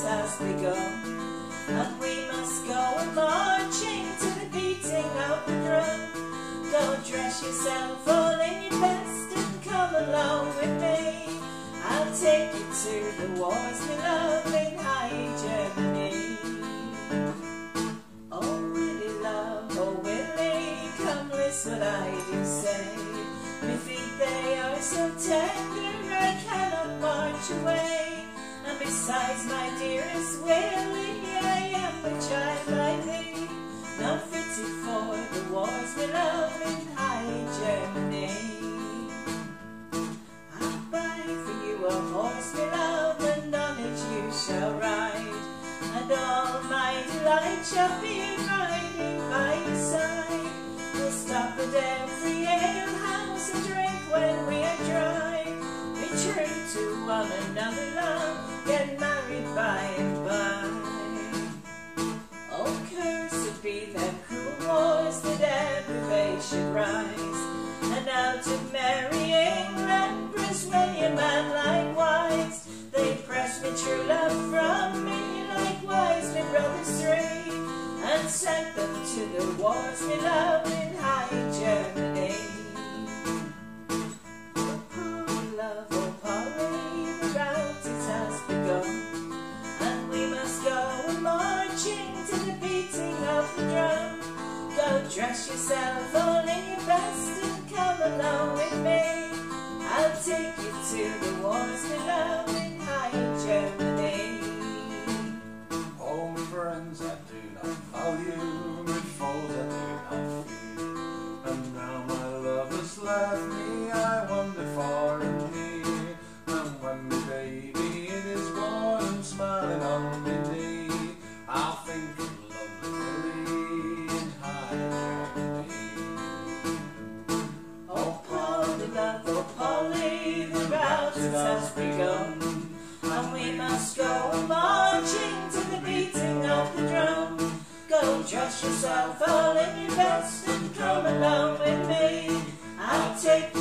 has begun, and we must go marching to the beating of the drum. Go dress yourself all in your best and come along with me. I'll take you to the wars we love in high Germany. Oh Willie love, oh Willie, come listen what I do say. My feet they are so tender I cannot march away. And besides my dearest Willie, I am a child like thee, not fitted for the wars we love in high Germany. I'll buy for you a horse we love, and on it you shall ride, and all my delight shall be riding by your side. We'll stop at every alehouse and drink when we are dry. Be true to one another, love, get married by and by. Oh, cursed be them cruel wars that ever they should rise, and out of merry England, Prince William and likewise, they pressed me true love from me, likewise my brothers three, and sent them to the wars we love in high Germany. Oh Polly love, oh Polly, the rout it has begun, and we must go marching to the beating of the drum. Go dress yourself all in your best and come along with me. I'll take you to the wars we love in high Germany. Oh, my friends I do not value, my foes I do not fear, and now my love has left me, I wander far and near. And when my baby it is born and smiling on me knee, I'll think of lovely Willie in high Germany. Oh Polly love, oh Polly, the rout it has begun, and we must go marching to the beating of the drum. Go dress yourself all in your best and come along with me. I'll take